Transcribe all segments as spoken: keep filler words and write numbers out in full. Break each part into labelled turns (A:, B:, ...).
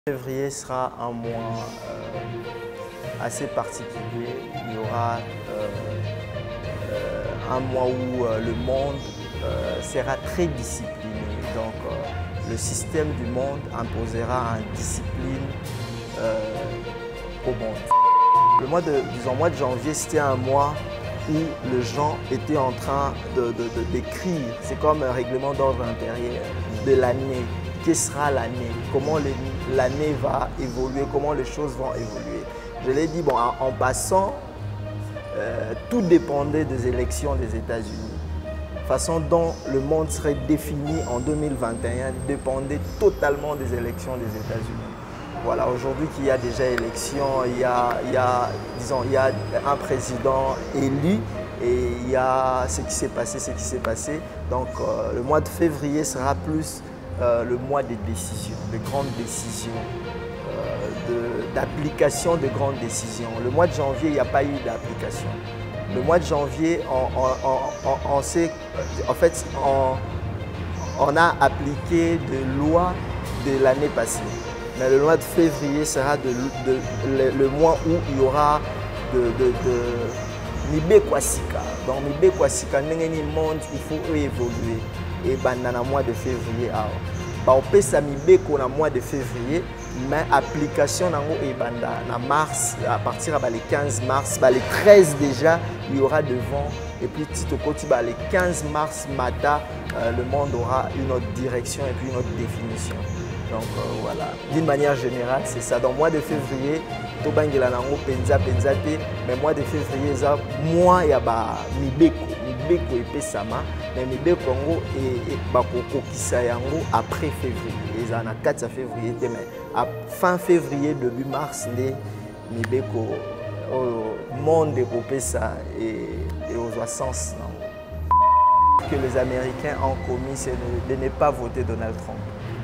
A: Février sera un mois euh, assez particulier. Il y aura euh, euh, un mois où euh, le monde euh, sera très discipliné. Donc euh, le système du monde imposera une discipline euh, au monde. Le mois de, disons, mois de janvier, c'était un mois où les gens étaient en train de, de, de, d'écrire. C'est comme un règlement d'ordre intérieur de l'année. Qu'est-ce sera l'année? Comment l'année va évoluer? Comment les choses vont évoluer? Je l'ai dit, bon, en, en passant, euh, tout dépendait des élections des États-Unis. La façon dont le monde serait défini en deux mille vingt et un dépendait totalement des élections des États-Unis. Voilà, aujourd'hui qu'il y a déjà élection, il y a, il y a, disons, il y a un président élu et il y a ce qui s'est passé, ce qui s'est passé. Donc euh, le mois de février sera plus euh, le mois des décisions, de grandes décisions, euh, d'application de, de grandes décisions. Le mois de janvier, il n'y a pas eu d'application. Le mois de janvier, on, on, on, on, on sait, en fait, on, on a appliqué des lois de l'année passée. Mais le mois de février sera de, de, le, le mois où il y aura de, de, de Mibe Kwasika. Donc Mibe Kwasika, monde, il faut évoluer. Et dans le mois de février, on peut s'amiber dans le mois de février, mais l'application en mars, à partir du quinze mars, le treize déjà, il y aura devant. Et puis petit au côté, le quinze mars matin, le monde aura une autre direction et puis une autre définition. Donc euh, voilà, d'une manière générale, c'est ça. Dans le mois de février, mais mois de février, moi, il y a Mibeko, Mibeko et Pesama, mais Mibeko et Bakoko après février. Ils en ont quatre février, mais à fin février, début mars, Mibeko au monde de Pesa et aux sens. Que les Américains ont commis, c'est de ne pas voter Donald Trump.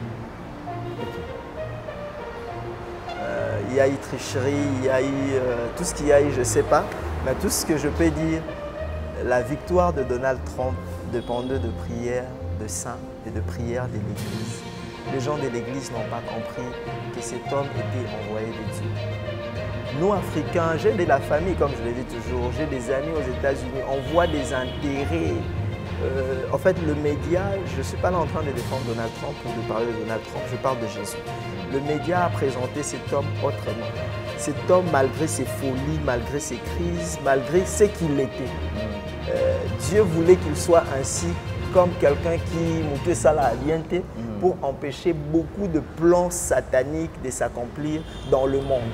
A: Il y a eu tricherie, il y a eu euh, tout ce qu'il y a eu, je ne sais pas. Mais tout ce que je peux dire, la victoire de Donald Trump dépendait de prières de saints et de prières de l'Église. Les gens de l'Église n'ont pas compris que cet homme était envoyé de Dieu. Nous, Africains, j'ai de la famille, comme je le dis toujours, j'ai des amis aux États-Unis, on voit des intérêts. Euh, en fait, le média, je ne suis pas là en train de défendre Donald Trump ou de parler de Donald Trump, je parle de Jésus. Le média a présenté cet homme autrement. Cet homme, malgré ses folies, malgré ses crises, malgré ce qu'il était, euh, Dieu voulait qu'il soit ainsi, comme quelqu'un qui montait ça la aliente pour empêcher beaucoup de plans sataniques de s'accomplir dans le monde.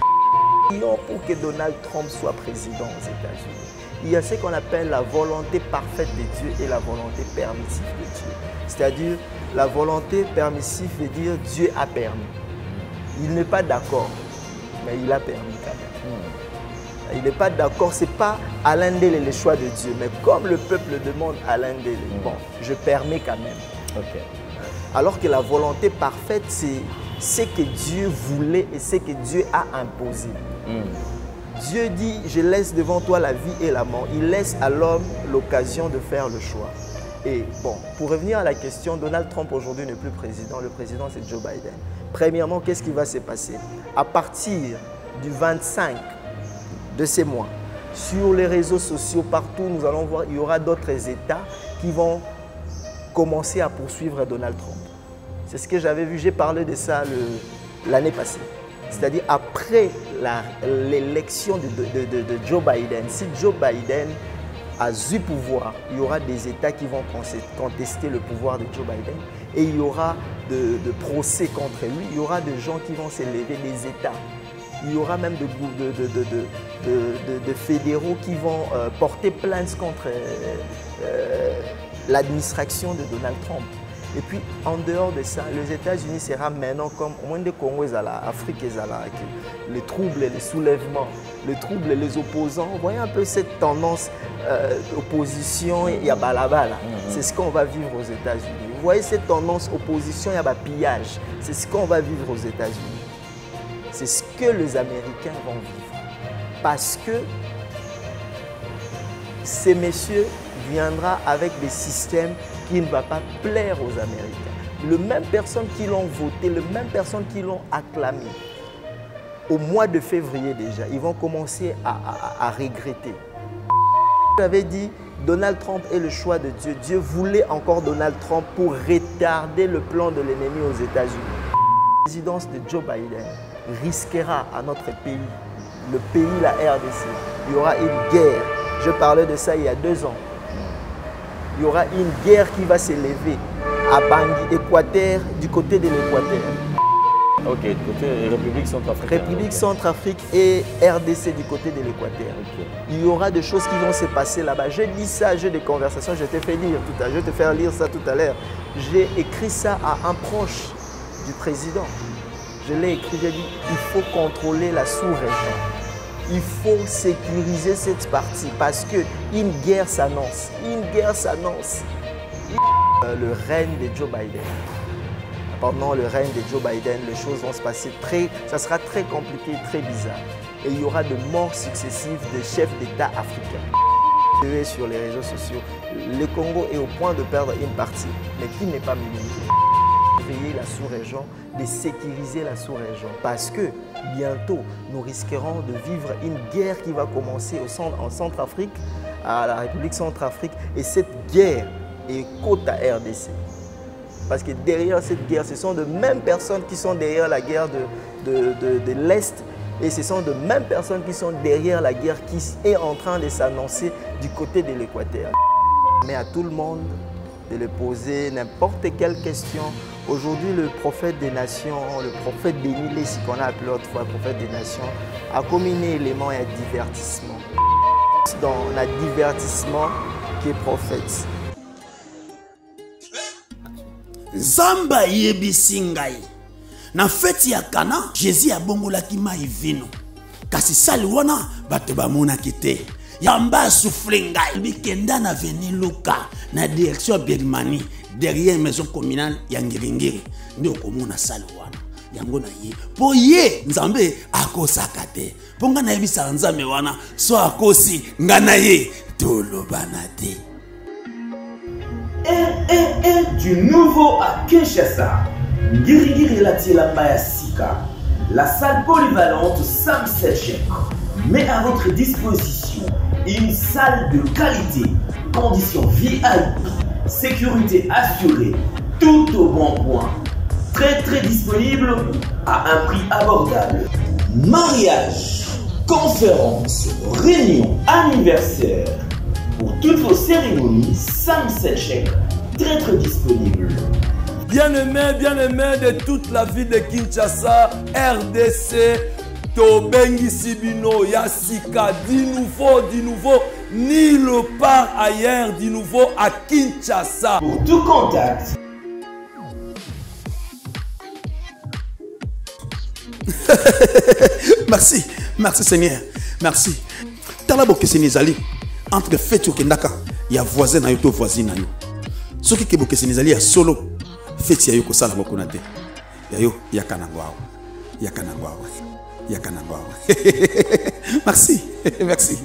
A: Pour que Donald Trump soit président aux États-Unis, il y a ce qu'on appelle la volonté parfaite de Dieu et la volonté permissive de Dieu. C'est-à-dire, la volonté permissive veut dire Dieu a permis. Il n'est pas d'accord, mais il a permis quand même. Il n'est pas d'accord, ce n'est pas Alain Dele le choix de Dieu, mais comme le peuple demande Alain Dele, bon, je permets quand même. Okay. Alors que la volonté parfaite, c'est ce que Dieu voulait et ce que Dieu a imposé. Mm. Dieu dit, je laisse devant toi la vie et la mort. Il laisse à l'homme l'occasion de faire le choix. Et bon, pour revenir à la question, Donald Trump aujourd'hui n'est plus président. Le président, c'est Joe Biden. Premièrement, qu'est-ce qui va se passer? À partir du vingt-cinq de ces mois, sur les réseaux sociaux, partout, nous allons voir, il y aura d'autres États qui vont commencer à poursuivre Donald Trump. C'est ce que j'avais vu, j'ai parlé de ça l'année passée. C'est-à-dire après l'élection de, de, de, de Joe Biden, si Joe Biden a eu pouvoir, il y aura des États qui vont contester le pouvoir de Joe Biden et il y aura de, de procès contre lui, il y aura des gens qui vont s'élever des États. Il y aura même de, de, de, de, de, de, de fédéraux qui vont euh, porter plainte contre euh, l'administration de Donald Trump. Et puis, en dehors de ça, les États-Unis seront maintenant comme au moins des Congo, l'Afrique, les troubles, les soulèvements, les troubles, les opposants. Vous voyez un peu cette tendance euh, opposition et à balabala. C'est ce qu'on va vivre aux États-Unis. Vous voyez cette tendance opposition et à pillage. C'est ce qu'on va vivre aux États-Unis. C'est ce que les Américains vont vivre. Parce que ces messieurs viendront avec des systèmes qui ne vont pas plaire aux Américains. les mêmes personnes qui l'ont voté, les mêmes personnes qui l'ont acclamé, au mois de février déjà, ils vont commencer à, à, à regretter. J'avais dit, Donald Trump est le choix de Dieu. Dieu voulait encore Donald Trump pour retarder le plan de l'ennemi aux États-Unis. La présidence de Joe Biden risquera à notre pays, le pays, la R D C. Il y aura une guerre. Je parlais de ça il y a deux ans. Il y aura une guerre qui va s'élever à Bangui, Équateur, du côté de l'Équateur.
B: Ok, du côté République centrafricaine.
A: République centrafrique et R D C du côté de l'Équateur. Okay. Il y aura des choses qui vont se passer là-bas. J'ai dit ça, j'ai des conversations, je t'ai fait lire tout à l'heure. Je vais te faire lire ça tout à l'heure. J'ai écrit ça à un proche du président. Je l'ai écrit, j'ai dit, il faut contrôler la sous-région. Il faut sécuriser cette partie parce qu'une guerre s'annonce. Une guerre s'annonce. Le règne de Joe Biden. Pendant le règne de Joe Biden, les choses vont se passer très, ça sera très compliqué, très bizarre. Et il y aura de morts successives de chefs d'État africains. Sur les réseaux sociaux, le Congo est au point de perdre une partie, mais qui n'est pas minimisé. Veiller la sous-région, de sécuriser la sous-région. Parce que bientôt, nous risquerons de vivre une guerre qui va commencer au centre, en Centrafrique, à la République Centrafrique. Et cette guerre est côte à R D C. Parce que derrière cette guerre, ce sont de mêmes personnes qui sont derrière la guerre de, de, de, de l'Est. Et ce sont de mêmes personnes qui sont derrière la guerre qui est en train de s'annoncer du côté de l'Équateur. Mais à tout le monde de le poser n'importe quelle question. Aujourd'hui, le prophète des nations, le prophète béni, ce qu'on a appelé autrefois le prophète des nations, a comme un élément et un divertissement. Dans le divertissement qui est prophète.
C: Zamba yebisi ngai na feti ya Kana Jésus abongolaki mai vino kasi sali wana bato bamonaki te yamba souffle ngai bikenda na veni Luka na direction Birmanie derrière maison communale ya Ngiringiri ndio komona sali wana yango na ye po ye nzambe akosaka te po nga na yebisa nzambe wana so akosi nga na ye tolobana te.
D: un un un du nouveau à Kinshasa. Ngirigiri Latielamba Sika, la salle polyvalente Sam Selchek met à votre disposition une salle de qualité, conditions V I P, sécurité assurée, tout au bon point. Très très disponible à un prix abordable. Mariage, conférence, réunion, anniversaire. Pour toutes vos cérémonies, Sam Selchek, très très disponible.
E: Bien-aimés, bien-aimés de toute la ville de Kinshasa, R D C, Tobengi Sibino, Yassika, du nouveau, du nouveau, nulle part ailleurs, du nouveau à Kinshasa.
D: Pour tout contact.
C: Merci, merci Seigneur, merci. Talabo Keseni Zali. Entre fait au Kendaka, il y a voisin na yoto voisine na yo. Ce qui est Keseni Zali a solo. Fait ya yo ko sala bokonate. Ya yo yakana ngwao. Yakana ngwao. Yakana ngwao. Merci, merci.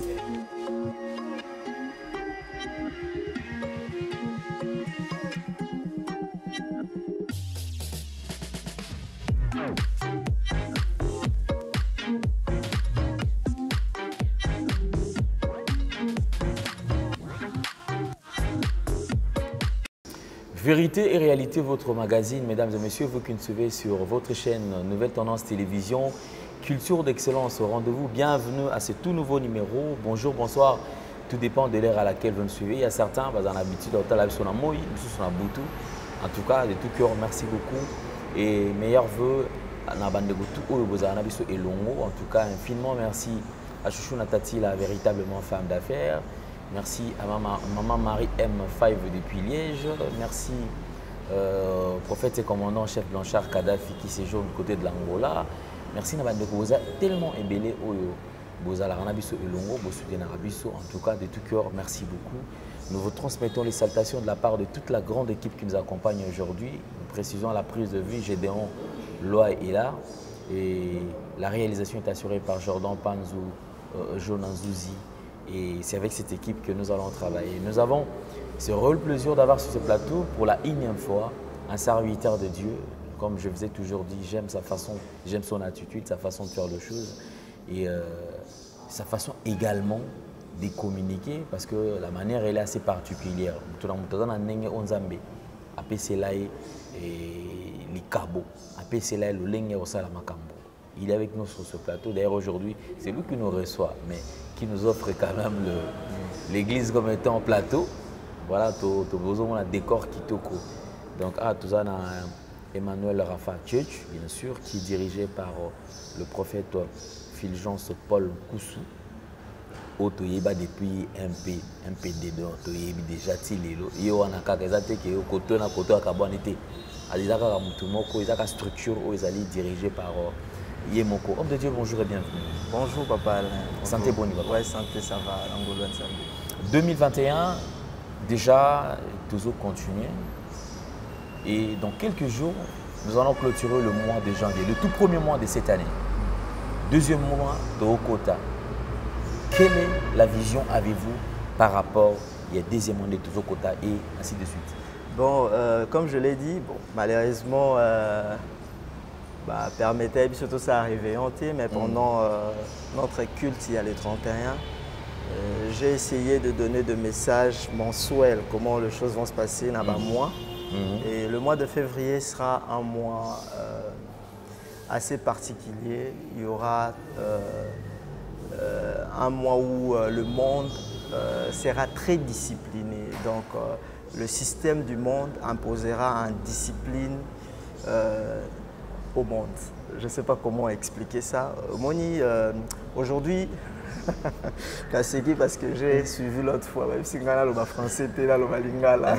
B: Vérité et réalité, votre magazine, mesdames et messieurs, vous qui nous suivez sur votre chaîne Nouvelle Tendance Télévision, Culture d'Excellence au rendez-vous. Bienvenue à ce tout nouveau numéro. Bonjour, bonsoir, tout dépend de l'heure à laquelle vous nous suivez. Il y a certains, bah, en habitude, on a sur la mouille, sur la boutou. En tout cas, de tout cœur, merci beaucoup. Et meilleurs vœux à la bande de Goutou, et Longo. En tout cas, infiniment merci à Chouchou Natati, la véritablement femme d'affaires. Merci à maman, maman Marie M cinq depuis Liège. Merci euh, prophète et commandant chef Blanchard Kadhafi qui séjourne du côté de l'Angola. Merci à de Boza tellement ébélé au Boza la Ranabiso et Longo, Bosoudien Arabiso. En tout cas, de tout cœur, merci beaucoup. Nous vous transmettons les salutations de la part de toute la grande équipe qui nous accompagne aujourd'hui. Nous précisons la prise de vue, Gédéon Loa est là. Et la réalisation est assurée par Jordan Panzou, euh, Jonan Zouzi. Et c'est avec cette équipe que nous allons travailler. Nous avons ce rôle plaisir d'avoir sur ce plateau pour la énième fois un serviteur de Dieu. Comme je vous ai toujours dit, j'aime sa façon, j'aime son attitude, sa façon de faire les choses et euh, sa façon également de communiquer parce que la manière elle est assez particulière. Il est avec nous sur ce plateau. D'ailleurs aujourd'hui, c'est lui qui nous reçoit, mais qui nous offre quand même l'église comme étant en plateau. Voilà, tu as besoin d'un décor qui toko. Donc, ah, tout ça, Emmanuel Rafa Church, bien sûr, qui est dirigé par euh, le prophète Fulgence Paul Koussou. Otoyeba depuis M P, M P D deux, Otoyebi déjà Tilelo. Yo on a kakazate que yo koto na koto akabonité. Alizaka mutumoko, izaka structure où ils allaient dirigés par euh, Yemoko. Homme de Dieu, bonjour et bienvenue.
A: Bonjour papa Alain.
B: Santé bonne papa.
A: Ouais, santé ça va, l'Angolone ça va.
B: deux mille vingt et un, déjà, toujours continuer. Et dans quelques jours, nous allons clôturer le mois de janvier, le tout premier mois de cette année. Deuxième mois de Okota. Quelle est la vision avez-vous par rapport il y a deuxième mois de Okota et ainsi de suite?
A: Bon, euh, comme je l'ai dit, bon, malheureusement, euh, bah, permettez surtout ça arriver hanté, mais pendant euh, notre culte il y a le trente et un, euh, j'ai essayé de donner des messages mensuels, comment les choses vont se passer dans un mois. Mm-hmm. Et le mois de février sera un mois euh, assez particulier. Il y aura euh, euh, un mois où euh, le monde euh, sera très discipliné. Donc euh, le système du monde imposera une discipline euh, au monde. Je ne sais pas comment expliquer ça. Moni, euh, aujourd'hui, Kaseki parce que j'ai suivi l'autre fois, même si Ngana le français, là le lingala.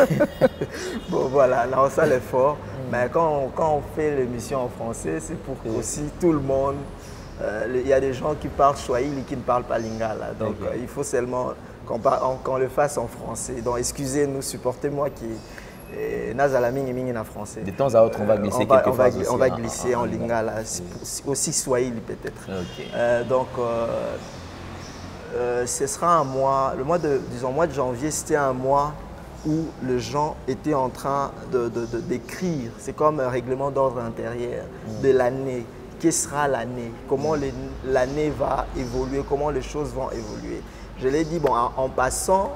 A: Bon voilà, là on sait l'effort. Mais quand on, quand on fait l'émission en français, c'est pour que aussi tout le monde. Euh, il y a des gens qui parlent Swahili qui ne parlent pas lingala. Donc okay. euh, il faut seulement qu'on qu'on le fasse en français. Donc excusez-nous, supportez-moi qui. Nazalaming et Ming en français.
B: De temps à autre, on va glisser
A: on va,
B: quelque
A: on va,
B: chose.
A: On va glisser en, en, en lingala, oui. Aussi Swahili peut-être.
B: Okay.
A: Euh, donc, euh, euh, ce sera un mois, le mois de, disons, mois de janvier, c'était un mois où les gens étaient en train de, de, de, d'écrire. C'est comme un règlement d'ordre intérieur mm. de l'année. Qu'est-ce sera l'année? Comment mm. l'année va évoluer? Comment les choses vont évoluer? Je l'ai dit, bon, en, en passant,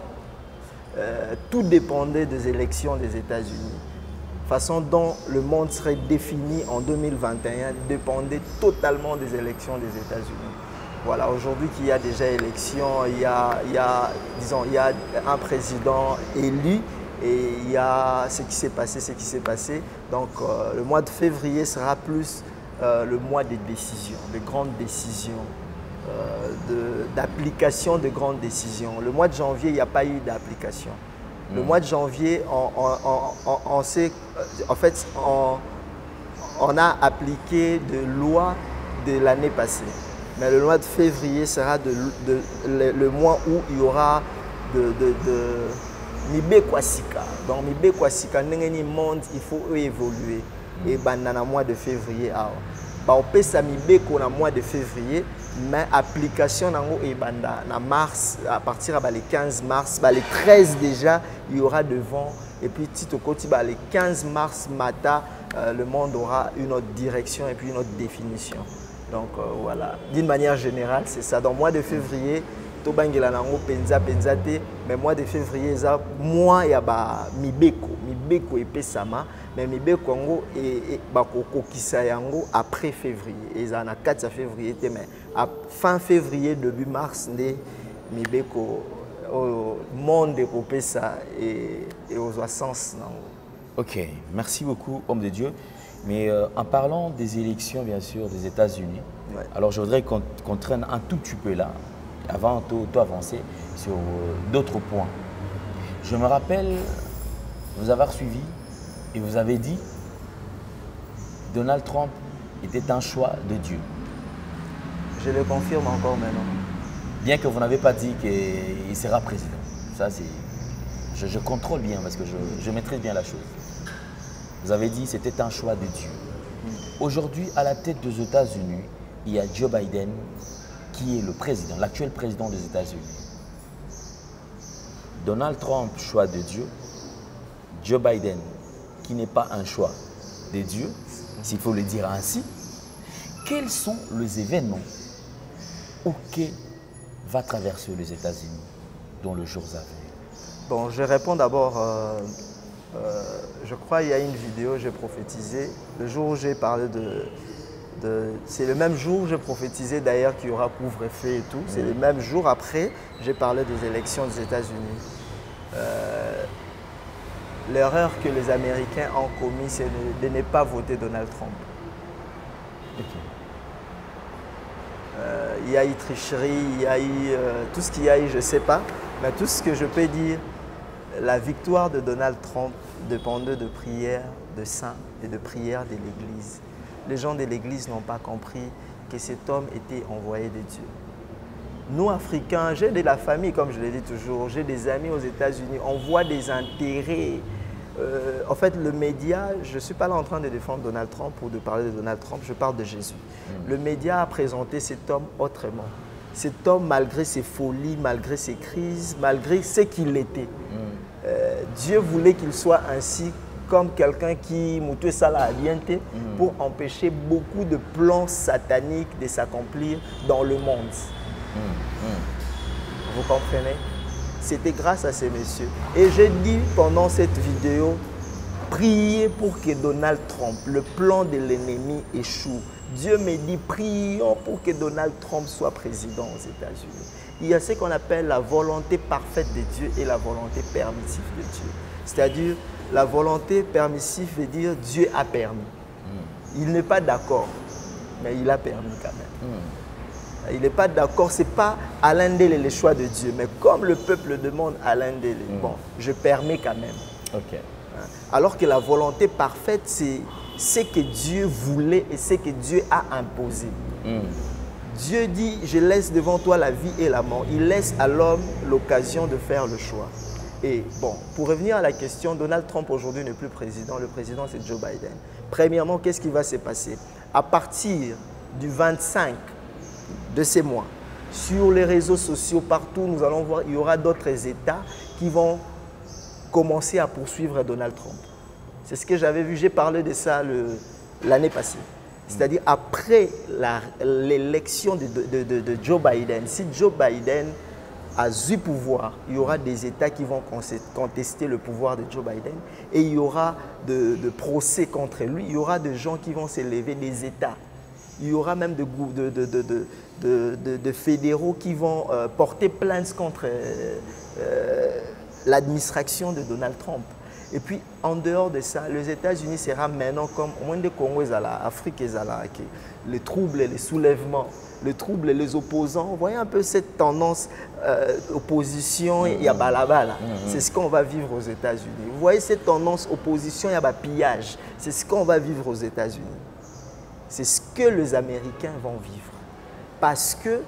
A: Euh, tout dépendait des élections des États-Unis. La façon dont le monde serait défini en deux mille vingt et un dépendait totalement des élections des États-Unis. Voilà, aujourd'hui qu'il y a déjà élection, il y a, il y a, disons, il y a un président élu et il y a ce qui s'est passé, ce qui s'est passé. Donc euh, le mois de février sera plus euh, le mois des décisions, de grandes décisions. Euh, d'application de, de grandes décisions. Le mois de janvier, il n'y a pas eu d'application. Le mmh. mois de janvier, on, on, on, on sait, en fait, on, on a appliqué des lois de l'année passée. Mais le mois de février sera de, de, le, le mois où il y aura de, de, de Mibe Kwasika. Donc Mibe Kwasika, le monde, il faut évoluer. Mmh. Et ben, dans le mois de février, on peut s'amiber dans le mois de février. Mais application en mars, à partir du quinze mars, le treize déjà, il y aura devant. Et puis, petit au côté, le quinze mars matin, euh, le monde aura une autre direction et puis une autre définition. Donc euh, voilà, d'une manière générale, c'est ça. Dans le mois de février, Tobangela nango penza penza te, mais mois de février, ça, moi, il y a Mibeko, Mibeko et Pesama. Mais Mibeko yango et bakoko kisayango après février. Et ça na quatre février mais à fin février début mars né Mibeko au monde de Kopesa et et aux sens nango.
B: OK, merci beaucoup homme de Dieu. Mais euh, en parlant des élections bien sûr des États-Unis. Ouais. Alors je voudrais qu'on qu'on traîne un tout petit peu là avant de avancer sur euh, d'autres points. Je me rappelle vous avoir suivi et vous avez dit Donald Trump était un choix de Dieu.
A: Je le confirme encore maintenant.
B: Bien que vous n'avez pas dit qu'il sera président. Ça, c'est, je, je contrôle bien parce que je, je maîtrise bien la chose. Vous avez dit que c'était un choix de Dieu. Aujourd'hui, à la tête des États-Unis, il y a Joe Biden qui est le président, l'actuel président des États-Unis. Donald Trump, choix de Dieu. Joe Biden, qui n'est pas un choix de Dieu, s'il faut le dire ainsi, quels sont les événements auxquels va traverser les États-Unis dans le jour à venir?
A: Bon, je réponds d'abord, euh, euh, je crois qu'il y a une vidéo, j'ai prophétisé, le jour où j'ai parlé de... de c'est le même jour où j'ai prophétisé d'ailleurs qu'il y aura couvre-feu et tout, c'est mmh. le même jour après, j'ai parlé des élections des États-Unis. Euh, L'erreur que les Américains ont commis, c'est de, de ne pas voter Donald Trump.
B: Okay.
A: Euh, il y a eu tricherie, il y a eu euh, tout ce qu'il y a eu, je ne sais pas, mais tout ce que je peux dire, la victoire de Donald Trump dépendait de prières de saints et de prières de l'Église. Les gens de l'Église n'ont pas compris que cet homme était envoyé de Dieu. Nous, Africains, j'ai de la famille, comme je l'ai dit toujours, j'ai des amis aux États-Unis, on voit des intérêts. Euh, en fait, le média, je ne suis pas là en train de défendre Donald Trump ou de parler de Donald Trump, je parle de Jésus. Mmh. Le média a présenté cet homme autrement. Cet homme, malgré ses folies, malgré ses crises, malgré ce qu'il était, mmh. euh, Dieu voulait qu'il soit ainsi comme quelqu'un qui moutait ça la aliente mmh. pour empêcher beaucoup de plans sataniques de s'accomplir dans le monde. Mmh. Mmh. Vous comprenez? C'était grâce à ces messieurs. Et j'ai dit pendant cette vidéo, priez pour que Donald Trump, le plan de l'ennemi, échoue. Dieu me dit, prions pour que Donald Trump soit président aux États-Unis. Il y a ce qu'on appelle la volonté parfaite de Dieu et la volonté permissive de Dieu. C'est-à-dire, la volonté permissive veut dire Dieu a permis. Mm. Il n'est pas d'accord, mais il a permis quand même. Mm. Il n'est pas d'accord, ce n'est pas Alain Dele le choix de Dieu, mais comme le peuple demande Alain Dele, mm. bon, je permets quand même.
B: Okay.
A: Alors que la volonté parfaite, c'est ce que Dieu voulait et ce que Dieu a imposé. Mm. Dieu dit, je laisse devant toi la vie et la mort. Il laisse à l'homme l'occasion de faire le choix. Et bon, pour revenir à la question, Donald Trump aujourd'hui n'est plus président. Le président, c'est Joe Biden. Premièrement, qu'est-ce qui va se passer? À partir du vingt-cinq de ces mois, sur les réseaux sociaux, partout, nous allons voir, il y aura d'autres États qui vont commencer à poursuivre Donald Trump. C'est ce que j'avais vu, j'ai parlé de ça l'année passée. C'est-à-dire après l'élection de, de, de, de Joe Biden, si Joe Biden a eu pouvoir, il y aura des États qui vont contester le pouvoir de Joe Biden et il y aura de, de procès contre lui, il y aura des gens qui vont s'élever, des États. Il y aura même de, de, de, de, de, de, de fédéraux qui vont euh, porter plainte contre euh, euh, l'administration de Donald Trump. Et puis, en dehors de ça, les États-Unis seront maintenant comme au moins des Congo, l'Afrique, les troubles et les soulèvements, les troubles et les opposants. Vous voyez un peu cette tendance euh, opposition et mm-hmm. balabala. Mm-hmm. C'est ce qu'on va vivre aux États-Unis. Vous voyez cette tendance opposition et pillage. C'est ce qu'on va vivre aux États-Unis. C'est ce que les Américains vont vivre. Parce que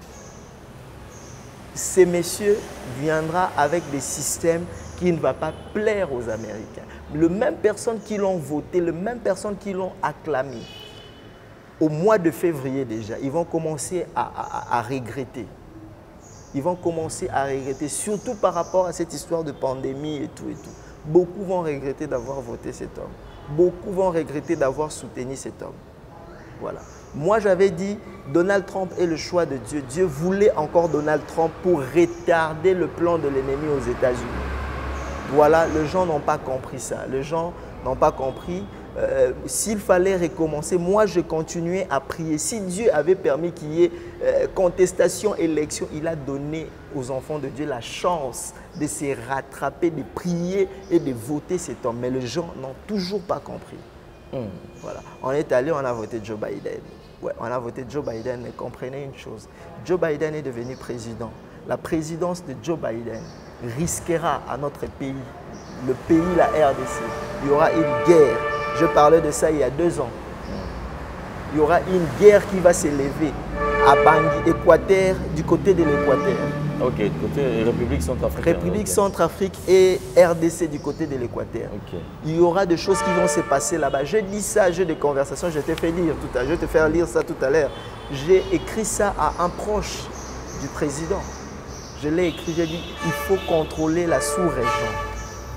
A: ces messieurs viendront avec des systèmes qui ne vont pas plaire aux Américains. Les mêmes personnes qui l'ont voté, les mêmes personnes qui l'ont acclamé, au mois de février déjà, ils vont commencer à, à, à regretter. Ils vont commencer à regretter, surtout par rapport à cette histoire de pandémie et tout et tout. Beaucoup vont regretter d'avoir voté cet homme. Beaucoup vont regretter d'avoir soutenu cet homme. Voilà. Moi, j'avais dit, Donald Trump est le choix de Dieu. Dieu voulait encore Donald Trump pour retarder le plan de l'ennemi aux États-Unis. Voilà, les gens n'ont pas compris ça. Les gens n'ont pas compris. Euh, S'il fallait recommencer, moi, je continuais à prier. Si Dieu avait permis qu'il y ait euh, contestation, élection, il a donné aux enfants de Dieu la chance de se rattraper, de prier et de voter cet homme. Mais les gens n'ont toujours pas compris. Mmh. Voilà. On est allé, on a voté Joe Biden. Ouais, on a voté Joe Biden, mais comprenez une chose. Joe Biden est devenu président. La présidence de Joe Biden risquera à notre pays, le pays, la R D C. Il y aura une guerre. Je parlais de ça il y a deux ans. Il y aura une guerre qui va s'élever à Bangui, Équateur, du côté de l'Équateur.
B: Ok, du côté République centrafricaine.
A: République
B: okay.
A: centrafrique et R D C du côté de l'Équateur. Okay. Il y aura des choses qui vont se passer là-bas. Je dis ça, j'ai des conversations, je t'ai fait lire tout à l'heure, je vais te faire lire ça tout à l'heure. J'ai écrit ça à un proche du président. Je l'ai écrit, j'ai dit, il faut contrôler la sous-région.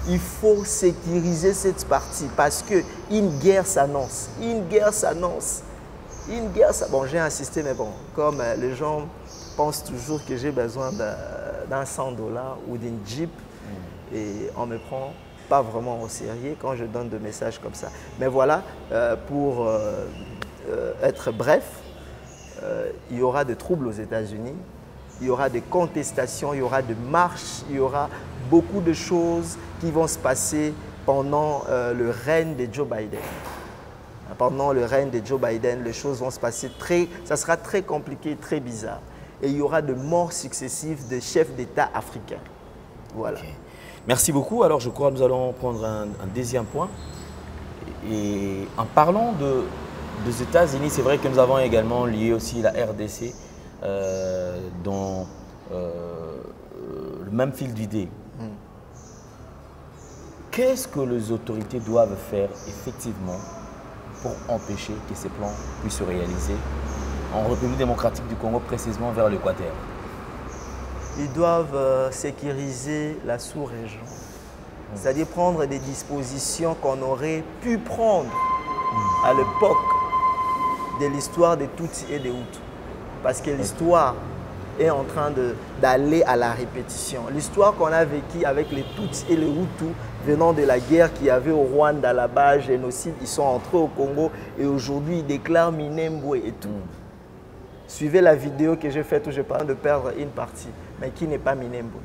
A: Il faut sécuriser cette partie parce qu'une guerre s'annonce. Une guerre s'annonce. Une guerre s'annonce. Bon, j'ai insisté, mais bon, comme euh, les gens pensent toujours que j'ai besoin d'un cent dollars ou d'une Jeep, mm. et on ne me prend pas vraiment au sérieux quand je donne des messages comme ça. Mais voilà, euh, pour euh, euh, être bref, euh, il y aura des troubles aux États-Unis, il y aura des contestations, il y aura des marches, il y aura beaucoup de choses qui vont se passer pendant euh, le règne de Joe Biden. Pendant le règne de Joe Biden, les choses vont se passer très, ça sera très compliqué, très bizarre. Et il y aura de morts successives de chefs d'État africains. Voilà.
B: Okay. Merci beaucoup. Alors, je crois que nous allons prendre un, un deuxième point. Et en parlant de, des États-Unis, c'est vrai que nous avons également lié aussi la R D C euh, dans euh, le même fil d'idées. Mm. Qu'est-ce que les autorités doivent faire effectivement pour empêcher que ces plans puissent se réaliser en République démocratique du Congo, précisément vers l'Équateur?
A: Ils doivent euh, sécuriser la sous-région, mmh. c'est-à-dire prendre des dispositions qu'on aurait pu prendre mmh. à l'époque de l'histoire des Tutsis et des Hutus. Parce que l'histoire est en train d'aller à la répétition. L'histoire qu'on a vécue avec les Tutsis et les Hutus venant de la guerre qu'il y avait au Rwanda là-bas, génocide, ils sont entrés au Congo et aujourd'hui ils déclarent Minembwe et tout. Mmh. Suivez la vidéo que j'ai faite où je parle de perdre une partie, mais qui n'est pas Minembwe.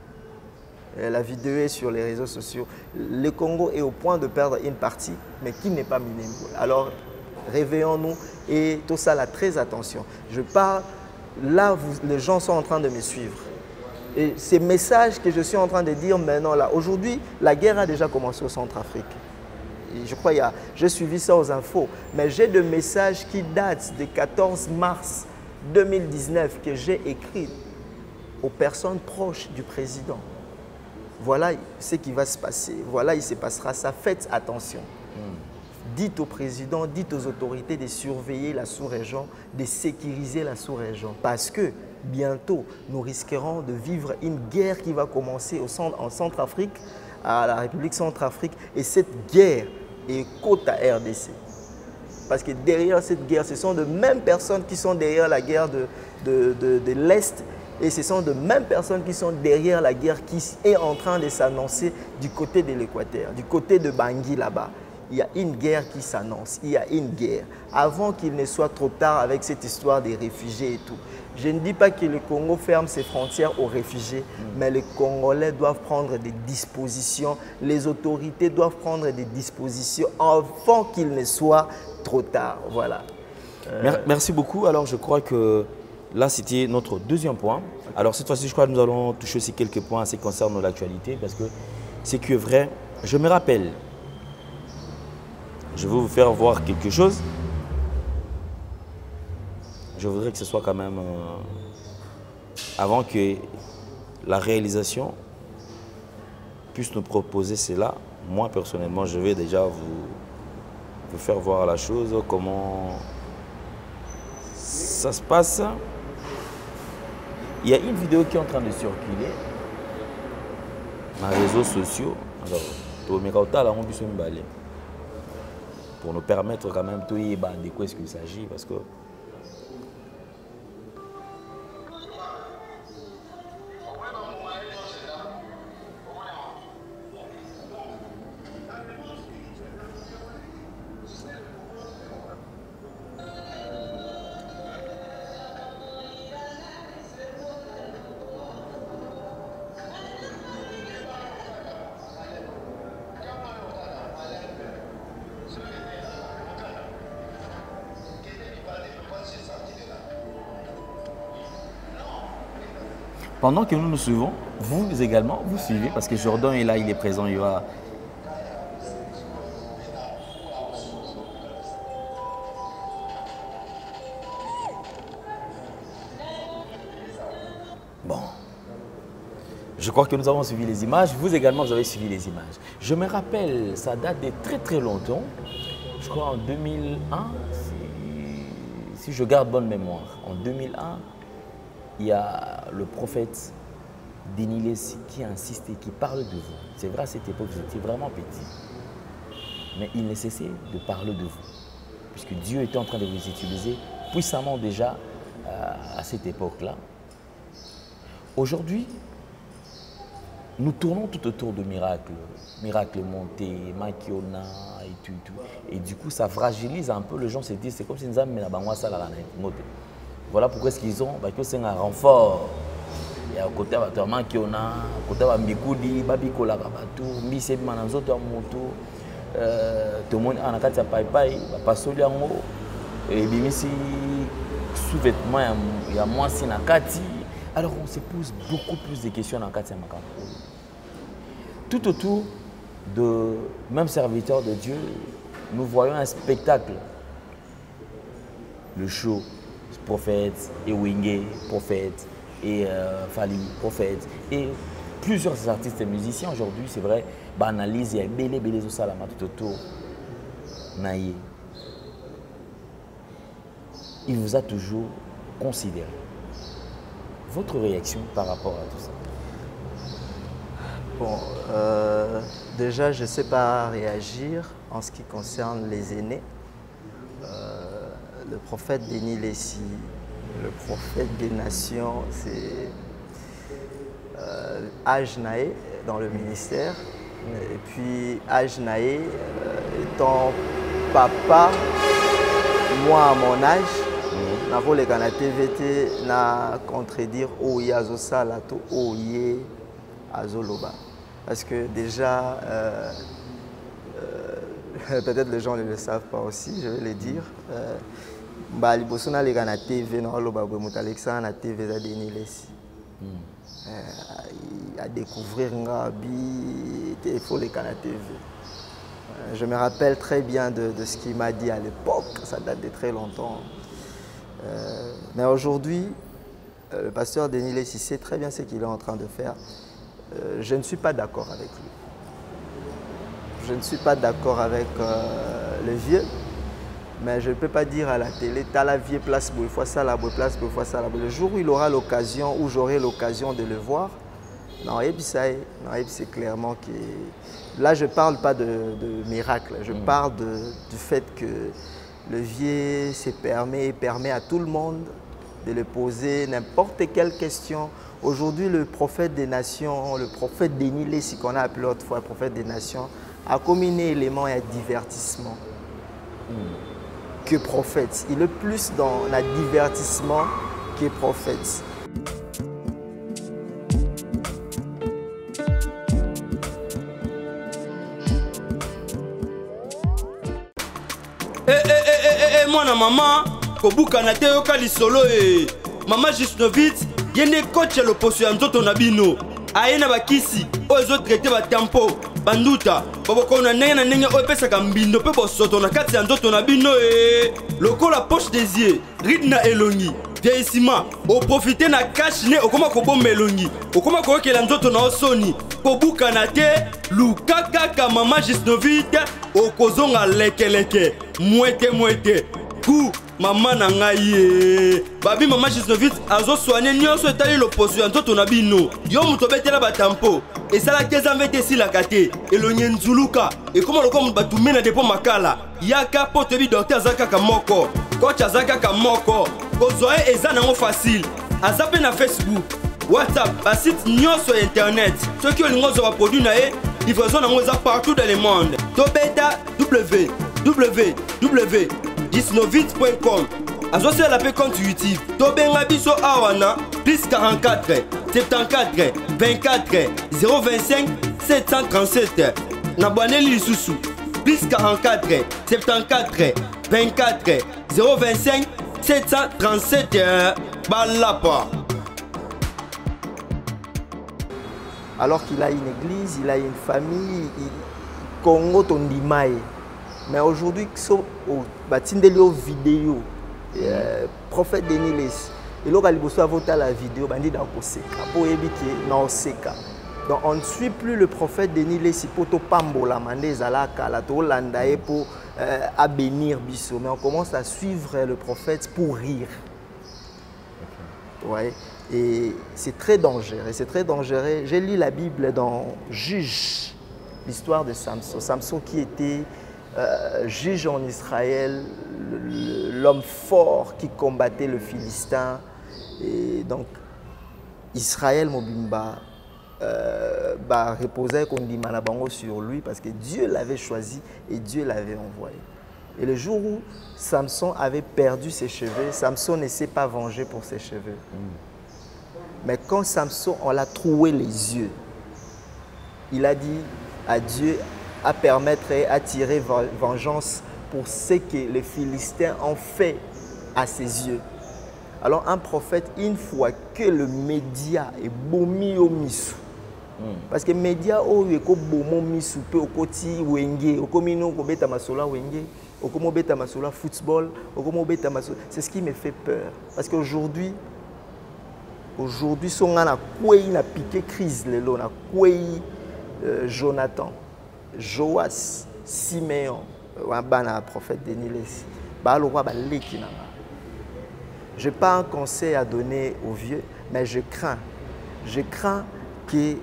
A: La vidéo est sur les réseaux sociaux. Le Congo est au point de perdre une partie, mais qui n'est pas Minembwe. Alors, réveillons-nous et tout ça là, très attention. Je parle, là, vous, les gens sont en train de me suivre. Et ces messages que je suis en train de dire maintenant là, aujourd'hui, la guerre a déjà commencé au Centrafrique. Et je crois qu'il y a, j'ai suivi ça aux infos, mais j'ai des messages qui datent du quatorze mars deux mille dix-neuf que j'ai écrits aux personnes proches du président. Voilà ce qui va se passer, voilà il se passera ça, faites attention. Mm. Dites au président, dites aux autorités de surveiller la sous-région, de sécuriser la sous-région. Parce que bientôt, nous risquerons de vivre une guerre qui va commencer au centre, en Centrafrique, à la République Centrafrique. Et cette guerre est côte à R D C. Parce que derrière cette guerre, ce sont de mêmes personnes qui sont derrière la guerre de, de, de, de l'Est. Et ce sont de mêmes personnes qui sont derrière la guerre qui est en train de s'annoncer du côté de l'Équateur, du côté de Bangui là-bas. Il y a une guerre qui s'annonce, il y a une guerre. Avant qu'il ne soit trop tard avec cette histoire des réfugiés et tout. Je ne dis pas que le Congo ferme ses frontières aux réfugiés, mmh. mais les Congolais doivent prendre des dispositions, les autorités doivent prendre des dispositions avant qu'il ne soit trop tard. Voilà.
B: Euh... Merci beaucoup. Alors, je crois que là, c'était notre deuxième point. Alors, cette fois-ci, je crois que nous allons toucher aussi quelques points en ce qui concerne l'actualité, parce que c'est que vrai. Je me rappelle, je vais vous faire voir quelque chose. Je voudrais que ce soit quand même, euh, avant que la réalisation puisse nous proposer cela, moi personnellement, je vais déjà vous, vous faire voir la chose, comment ça se passe. Il y a une vidéo qui est en train de circuler dans les réseaux sociaux. Alors, pour nous permettre quand même de quoi est-ce qu'il s'agit, parce que pendant que nous nous suivons, vous également, vous suivez, parce que Jordan est là, il est présent, il va... Bon. Je crois que nous avons suivi les images, vous également, vous avez suivi les images. Je me rappelle, ça date de très très longtemps, je crois en deux mille un, si, si je garde bonne mémoire, en deux mille un, il y a le prophète Denis Lessi qui insiste et qui parle de vous. C'est vrai, à cette époque, vous étiez vraiment petit. Mais il ne cessait de parler de vous. Puisque Dieu était en train de vous utiliser puissamment déjà euh, à cette époque-là. Aujourd'hui, nous tournons tout autour de miracles. Miracle monté, Makiona et tout, tout. Et du coup, ça fragilise un peu. Les gens se disent, c'est comme si nous avions mis la banque à la note. Voilà pourquoi est-ce qu'ils ont, parce que c'est un renfort. Et à côté de la Makiona, à côté de la Mbikoudi, Babiko la Rabatou, Mbise Mananzoto à Moto, tout le monde a un cas de paille paille, Pasoli en haut, et Bimisi sous-vêtements, il y a moins si Nakati. Alors on se pose beaucoup plus de questions dans Nakati Makampo. Tout autour de même serviteur de Dieu, nous voyons un spectacle. Le show, prophète, et Wingé, prophète, et euh, Fali, prophète, et plusieurs artistes et musiciens aujourd'hui, c'est vrai, banalisent, il y a Bélé, Bélé, Salama tout autour. Naïe. Il vous a toujours considéré. Votre réaction par rapport à tout ça?
A: Bon, euh, déjà, je ne sais pas réagir en ce qui concerne les aînés. Euh, le prophète Denis Lessi, le prophète des nations, c'est euh, Ajnaé dans le ministère. Et puis Ajnaé euh, étant papa, moi à mon âge, na rôle na T V T na contredire Oye Azosala to Oye Azoloba. Parce que déjà, euh, euh, peut-être les gens ne le savent pas aussi, je vais le dire. Euh, bah, les bossons les gars na T V, na Oloba Bemut Alexandre na T V za Denis Lessi. À découvrir Ngabi, il faut les gars na T V. Euh, je me rappelle très bien de, de ce qu'il m'a dit à l'époque, ça date de très longtemps. Euh, mais aujourd'hui, euh, le pasteur Denis Lessi sait très bien ce qu'il est en train de faire. Euh, je ne suis pas d'accord avec lui. Je ne suis pas d'accord avec euh, le vieux, mais je ne peux pas dire à la télé, t'as la vieille place, il faut ça, la place, il faut ça. Le jour où il aura l'occasion, où j'aurai l'occasion de le voir, non, c'est clairement que... Là, je ne parle pas de, de miracle, je mmh. parle de, du fait que le vieux se permet, permet à tout le monde de le poser n'importe quelle question. Aujourd'hui, le prophète des nations, le prophète Denis Lessi, qu'on a appelé autrefois le prophète des nations, a combiné éléments et divertissement mm. que prophète. Il est plus dans le divertissement que prophète.
F: Eh, eh, eh, eh, eh, moi, maman, Kobuka na te yoka lisolo eh. Mama Gisnovitz, yene coach ya loposo ya nzoto na bino. Aye na bakisi, ozo traité ba tempo, banduta, baboko na ndenge na ndenge opesaka mbindo pe bosoto na kati ya nzoto na bino eh. Lokola poche des yeux, ride na elongi. Vieillissement, o profiter na cash ne okoma kobomba elongi. Okoma kokela nzoto na osoni. Kobuka na te, lukaka ka Mama Gisnovitz, okozonga leke leke. Mwete mwete. Ku mama na ngai babi Mama Gisnovitz azo soigner nyonso etali loposo ya nzoto na bino yo muto betela batampo esala keza mvete silaka te elonye nzuluka ekoma lokoma batume na depo makala yaka po tebi docteur azaka ka moko coach azaka ka moko kozwa eza nango facile aza pe na Facebook WhatsApp ba site nyonso internet soki olingo zo ba produit na ye livraison nango eza partout dans le monde to beta w w w gisnovitz point com. Associé à la compte YouTube. Tobenga biso awana plus quarante-quatre soixante-quatorze vingt-quatre zéro vingt-cinq sept cent trente-sept. Nabane lisusu plus quarante-quatre soixante-quatorze vingt-quatre zéro vingt-cinq sept cent trente-sept. Balapa.
A: Alors qu'il a une église, il a une famille, il... Congo Tondimae. Mais aujourd'hui, il y a des vidéos, le prophète Denis Lessi, il a voté la vidéo, il a donc on ne suit plus le prophète Denis Lessi pour pambola pour bénir Bisso, mais on commence à suivre le prophète pour rire. Ouais. Et c'est très dangereux. C'est très dangereux. J'ai lu la Bible dans Juge, l'histoire de Samson. Samson qui était euh, juge en Israël, l'homme fort qui combattait le Philistin. Et donc, Israël Mobimba euh, bah, reposait sur lui parce que Dieu l'avait choisi et Dieu l'avait envoyé. Et le jour où Samson avait perdu ses cheveux, Samson ne s'est pas vengé pour ses cheveux. Mm. Mais quand Samson, on l'a troué les yeux, il a dit à Dieu à permettre et à tirer vengeance pour ce que les Philistins ont fait à ses yeux. Alors un prophète, une fois que le média est bomi au misu, parce que les médias ont eu bomo misu pe au koti wenge, au komino ko beta masola wenge, au komo beta masola football, au komo beta masola, c'est ce qui me fait peur. Parce qu'aujourd'hui, aujourd'hui, son a koué na piqué crise lelo na koué Jonathan, Joas, Siméon, un prophète Denis Lessi, ba le roi ba leki na. Je n'ai pas un conseil à donner aux vieux, mais je crains. Je crains que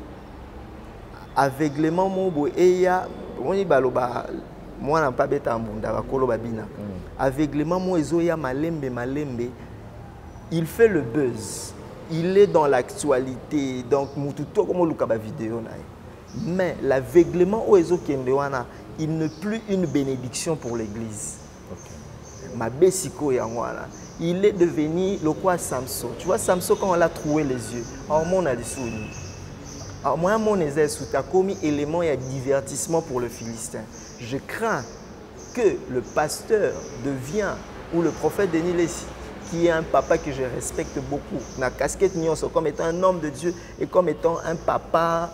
A: aveuglément mon eya moni baloba moi n'a pas beta mbunda bakolo babina. Aveuglément mon ezoya malembe malembe, il fait le buzz. Il est dans l'actualité, donc mututo comme luka ba vidéo na. Mais l'aveuglément o ezo kendewana, il n'est plus une bénédiction pour l'église. Okay. Ma besiko ya ngwana. Il est devenu le quoi Samson. Tu vois, Samson, quand on l'a troué les yeux, on a des souvenirs. Moi, mon tu as commis élément et divertissement pour le Philistin. Je crains que le pasteur devienne, ou le prophète Denis Lessi, qui est un papa que je respecte beaucoup, na casquette nyonso, comme étant un homme de Dieu et comme étant un papa.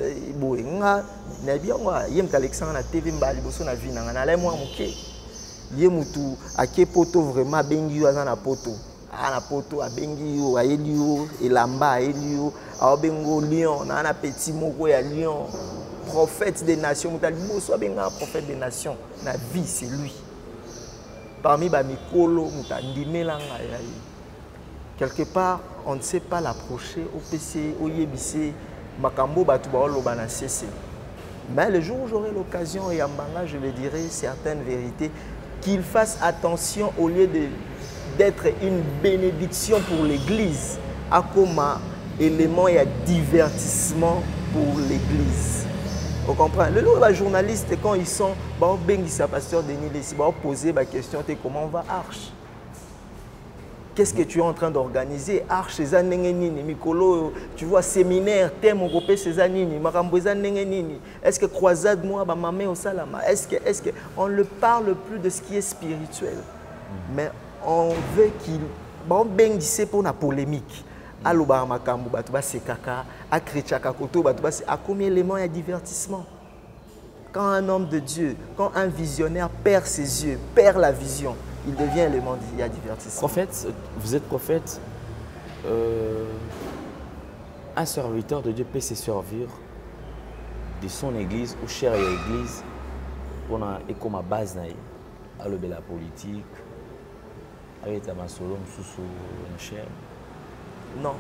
A: Alexandre na T V mbali boso na vie na na moi moké. Yemutu ake poto vraiment bengi yo na poto ana poto abengi yo aeli yo elamba aeli yo abengo lion na na petit moko ya lion prophète des nations mutali boso abenga prophète des nations na vie c'est lui parmi ba mikolo mutandimelanga ya quelque part on ne sait pas l'approcher au P C au yebise makambo batu ba loba na C C. Mais le jour où j'aurai l'occasion et en banga je le dirai certaines vérités, qu'il fasse attention au lieu d'être une bénédiction pour l'église, à comme élément et divertissement pour l'église. Vous comprenez? Le lot de journalistes, quand ils sont, ils pasteur Denis Lessi, ils poser la question, comment va Arche? Qu'est-ce que tu es en train d'organiser? Arche, c'est un nengenini, Mikolo, tu vois, séminaire, thème, on repère ces anini, Maramboza nengenini. Est-ce que croisade, moi, ma maman au salama? Est-ce que, est-ce que, on ne parle plus de ce qui est spirituel, mais on veut qu'il, bon, ben, c'est pour la polémique. Aloba makambo, batuba c'est kaka, à Krichaka koto, batuba c'est à combien d'éléments il y a divertissement? Quand un homme de Dieu, quand un visionnaire perd ses yeux, perd la vision, il devient élément de divertissement.
B: Prophète, vous êtes prophète, euh, un serviteur de Dieu peut se servir de son église ou chère église pour comme à base à la politique, avec la masolo sous cher.
A: Non.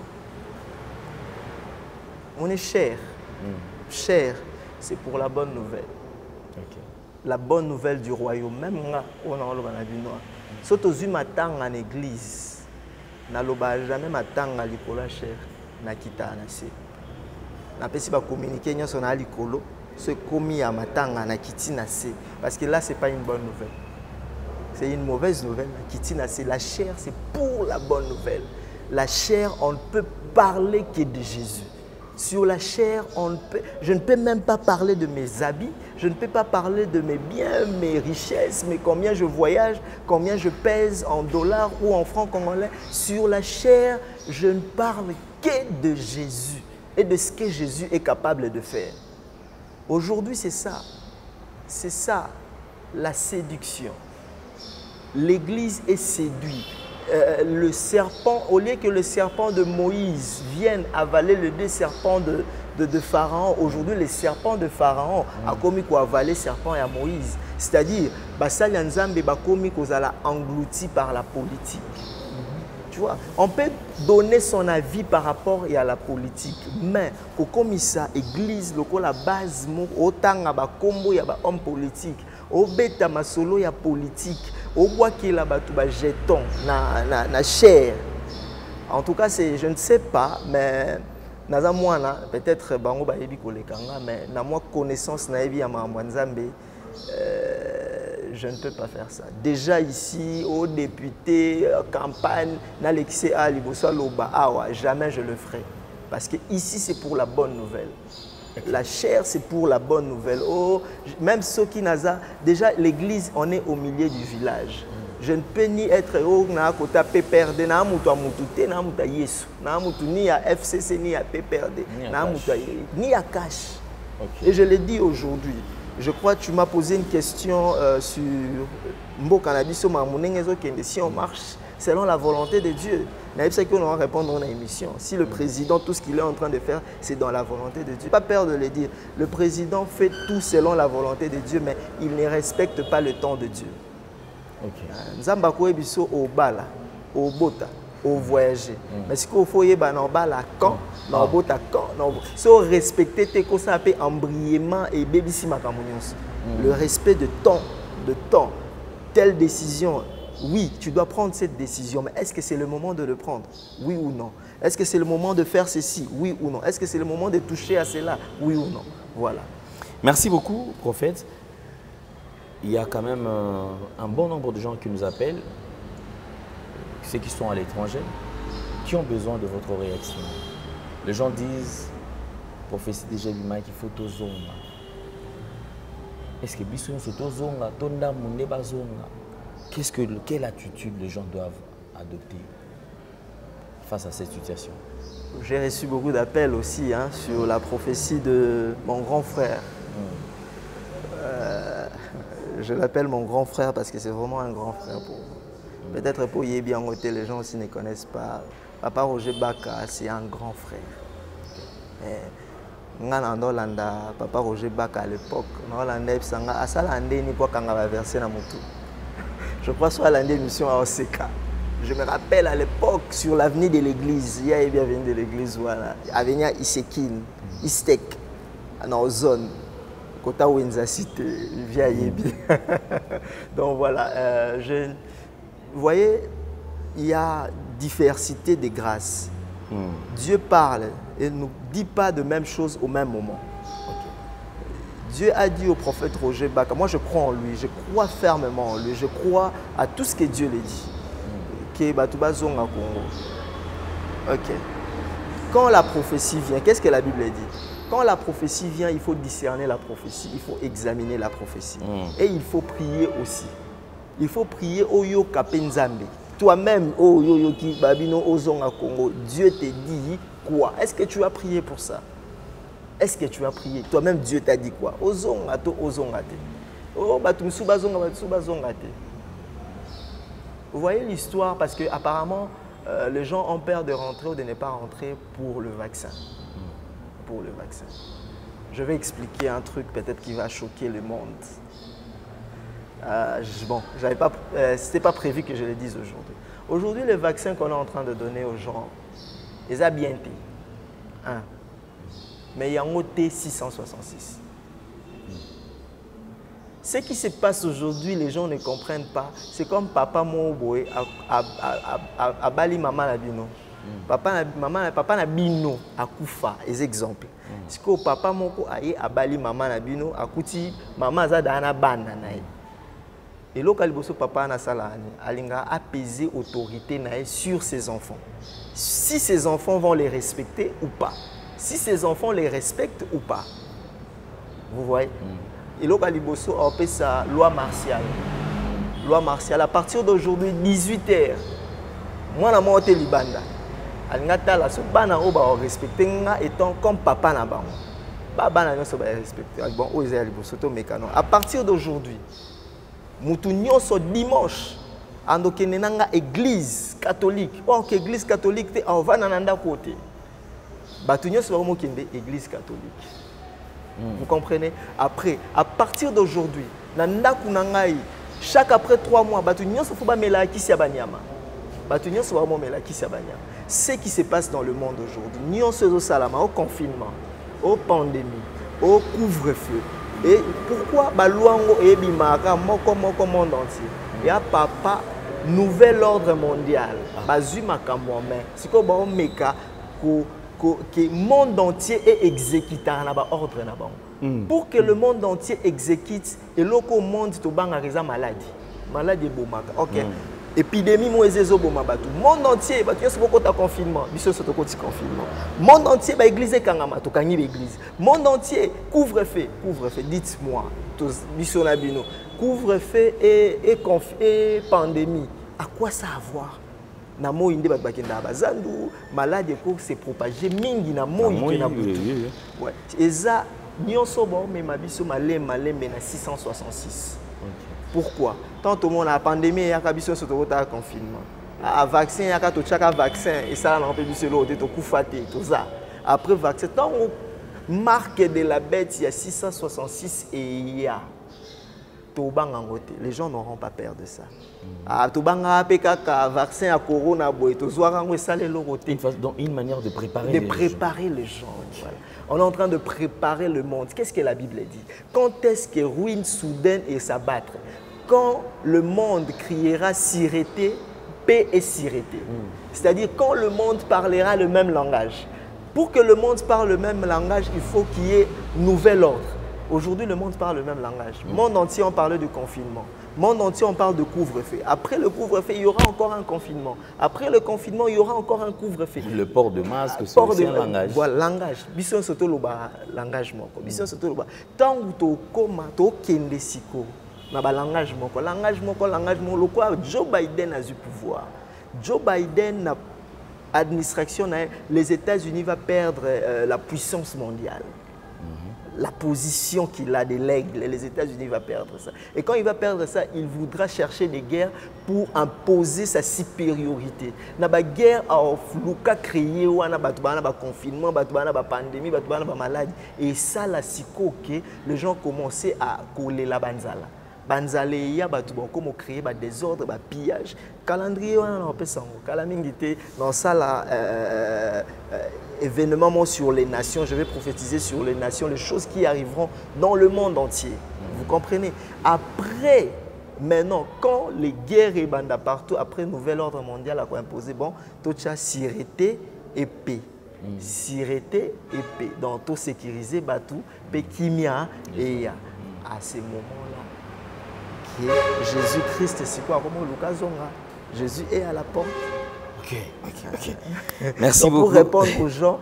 A: On est cher. Mm. Cher, c'est pour la bonne nouvelle. Okay. La bonne nouvelle du royaume. Même moi, on a dit non. Surtout si je en église, je ne jamais m'attendre à l'école cher, na kita anase. Na pesi ba communiquer nyoso na likolo, ce commis à matanga na kiti nase parce que là c'est pas une bonne nouvelle. C'est une mauvaise nouvelle. Kiti nase, la chair c'est pour la bonne nouvelle. La chair, on ne peut parler que de Jésus. Sur la chair, on ne peut, je ne peux même pas parler de mes habits, je ne peux pas parler de mes biens, mes richesses, mais combien je voyage, combien je pèse en dollars ou en francs congolais. Sur la chair, je ne parle que de Jésus et de ce que Jésus est capable de faire. Aujourd'hui, c'est ça. C'est ça, la séduction. L'Église est séduite. Euh, le serpent, au lieu que le serpent de Moïse vienne avaler le deux serpents de, de, de Pharaon, aujourd'hui les serpents de Pharaon mmh. a commis quoi avaler serpent et à Moïse. C'est-à-dire, Basal Nzambe a commis qu'on a englouti par la politique. Mmh. Tu tu vois. On peut donner son avis par rapport à la politique, mais comme ça, l'église, la base, autant à combo, il y a homme politique, au bêta masolo, il y a politique, au bois qui est là-bas, tout jeton, na na na chair. En tout cas, je ne sais pas, mais peut-être bango ba yebi kolekanga, mais na moi connaissance na yebi ya Mwanzambe. Je ne peux pas faire ça. Déjà ici, aux députés, campagne, n'alexé à Libosa Loba, jamais je le ferai. Parce que ici, c'est pour la bonne nouvelle. La chair, c'est pour la bonne nouvelle. Oh, même ceux qui n'ont déjà l'église, on est au milieu du village. Je ne peux ni être au na kota P P R D, na mutu amutute, na mutu Yesu, na mutu ni à F C C ni à P P R D, na mutu ni à cash. Et je le dis aujourd'hui. Je crois que tu m'as posé une question euh, sur Mbokanadiso Mamounengezo Kende. Si on marche selon la volonté de Dieu, c'est qu'on va répondre dans l'émission. Si le président, tout ce qu'il est en train de faire, c'est dans la volonté de Dieu. Pas peur de le dire. Le président fait tout selon la volonté de Dieu, mais il ne respecte pas le temps de Dieu. Nzambako ebiso au bala, au bota, au voyager. Mais ce qu'il faut yeba na bala quand, na bota quand, so respecter tes causes ça peut embrièment et bébisi makamunions. Le respect de temps, de temps, telle décision. Oui, tu dois prendre cette décision, mais est-ce que c'est le moment de le prendre? Oui ou non? Est-ce que c'est le moment de faire ceci? Oui ou non? Est-ce que c'est le moment de toucher à cela? Oui ou non? Voilà.
B: Merci beaucoup, prophète. Il y a quand même euh, un bon nombre de gens qui nous appellent, ceux qui sont à l'étranger, qui ont besoin de votre réaction. Les gens disent, prophétie de Jébima, qu'il faut tout zonga. Est-ce que Bisson se tout zonga, tonda munde bazonga? Qu'est-ce que, quelle attitude les gens doivent adopter face à cette situation?
A: J'ai reçu beaucoup d'appels aussi hein, sur la prophétie de mon grand frère. Mm. Euh, je l'appelle mon grand frère parce que c'est vraiment un grand frère pour moi. Mm. Peut-être pour Yébi Angoté, les gens aussi ne connaissent pas. Papa Roger Baka, c'est un grand frère. Okay. Papa Roger Baka à l'époque, je crois soit l'année mission à Oseka. Je me rappelle à l'époque sur l'avenue de l'église, il y a bien venu de l'église, voilà, avenue Isekin, Istek, dans la zone, Kota Wenza Cité, via Yebi. Donc voilà, euh, je, vous voyez, il y a diversité de grâces. Mm. Dieu parle et ne dit pas de même chose au même moment. Dieu a dit au prophète Roger Baka, moi je crois en lui, je crois fermement en lui, je crois à tout ce que Dieu lui dit. Ok. Quand la prophétie vient, qu'est-ce que la Bible dit? Quand la prophétie vient, il faut discerner la prophétie, il faut examiner la prophétie. Mm. Et il faut prier aussi. Il faut prier Oyo Kapenzambe. Toi-même, Oyo Yoki Babino Ozonga Congo, Dieu te dit quoi? Est-ce que tu as prié pour ça? Est-ce que tu as prié? Toi-même, Dieu t'a dit quoi? Ozonga to ozonga te. Oh, batumsu bazonga batumsu bazonga te. Vous voyez l'histoire parce que apparemment euh, les gens ont peur de rentrer ou de ne pas rentrer pour le vaccin. Pour le vaccin. Je vais expliquer un truc peut-être qui va choquer le monde. Euh, bon, j'avais pas, euh, c'était pas prévu que je le dise aujourd'hui. Aujourd'hui, le vaccin qu'on est en train de donner aux gens, ils ont bien été. Un. Mais il y a un T six cent soixante-six. Ce qui se passe aujourd'hui, les gens ne comprennent pas. C'est comme papa Moboé à Bali Maman Nabino. Papa Maman Papa Nabino à Koufa, les exemples. C'est que papa Moko aye à Bali Maman Nabino à Kouti Maman Zadana Bananaï. Et là, quand papa na salani, alinga apaiser l'autorité sur ses enfants. Si ses enfants vont les respecter ou pas. Si ses enfants les respectent ou pas. Vous voyez? Mm. Et là, Kaliboso a appelé sa loi martiale. Loi martiale. À partir d'aujourd'hui, dix-huit heures, moi, je suis monté Libanda. Je suis respecté étant comme papa na bango. Papa na bango respecté. Bon, à partir d'aujourd'hui, mutu nyonso dimanche, andokene nanga église catholique. Or, église catholique, on va dans un côté. Batunyo c'est vraiment une église catholique. Mm. Vous comprenez? Après, à partir d'aujourd'hui, chaque après trois mois, Batunyo se faut pas mêler qui s'y abanyama. Ce qui se passe dans le monde aujourd'hui, nous sommes au confinement, au pandémie, au couvre-feu. Et pourquoi Balouango et Bimaka, moko moko monde entier? Il y a papa, nouvel ordre mondial. Bazuma Kamwame. C'est comme un méca que le monde entier est exécuté dans l'ordre. Pour que le monde entier exécute, et le monde est maladie. Maladie est bomaka. Ok. Épidémie, moi, c'est le monde entier, il y a beaucoup de confinement. Il y a beaucoup de confinement. Le monde entier, l'église est l'église. Le monde entier, couvre-feu. Couvre-feu, dites-moi. Couvre-feu et, et, et pandémie. À quoi ça a à voir? Na mo inde bat bakenda bazandu maladie ko se propager mingi na mo inde na butu. Ouais. Eza nyonso bo me mabiso malem malembe na six cent soixante-six. Pourquoi? Tant au monde la pandémie ya kabiso so to ta confinement. A vaccin ya ka to chaka vaccin et ça na peut biso lo to kufate tout ça. Après vaccin tant marque de la bête il y a six cent soixante-six et il y a les gens n'auront pas peur de ça. Vaccin à corona,
B: donc une manière de préparer,
A: de
B: les,
A: préparer
B: gens.
A: les gens. Voilà. On est en train de préparer le monde. Qu'est-ce que la Bible dit? Quand est-ce que ruine soudaine et s'abattre? Quand le monde criera sirété, paix et sirété. Mm. C'est-à-dire quand le monde parlera le même langage. Pour que le monde parle le même langage, il faut qu'il y ait nouvel ordre. Aujourd'hui, le monde parle le même langage. Le monde entier, on parle de confinement. Le monde entier, on parle de couvre-feu. Après le couvre-feu, il y aura encore un confinement. Après le confinement, il y aura encore un couvre-feu.
B: Le port de masque, c'est aussi un langage.
A: Voilà, langage. Bison soto loba langage moko. Bison soto loba. Tant que koma to kende siko na ba langage moko. Langage moko, langage moko. Quoi Joe Biden a du pouvoir. Joe Biden na administration, les États-Unis va perdre euh, la puissance mondiale. La position qu'il a de l'aigle, les États-Unis vont perdre ça. Et quand il va perdre ça, il voudra chercher des guerres pour imposer sa supériorité. Il y a des guerres à créer, il y a des confinements, il y a des pandémies, il y a des maladies. Et ça, là, c'est que les gens commençaient à coller la banzala. Banzala, il y a comment créer des désordres, des pillages. Calendrier, on a un peu ça. Calamité, dans ça, là, euh, euh, événements sur les nations, je vais prophétiser sur les nations, les choses qui arriveront dans le monde entier. Vous comprenez? Après, maintenant, quand les guerres et bandes partout, après le nouvel ordre mondial a imposé, bon, tout ça, sirété et paix. Mm. Sirété et paix. Donc, tout sécurisé, batou, paix, kimia, et à ces moments-là, Jésus-Christ, c'est quoi? Comment Lucas Zonga? Jésus est à la porte.
B: Ok, ok, ok. Merci
A: Donc,
B: beaucoup.
A: Pour répondre aux gens,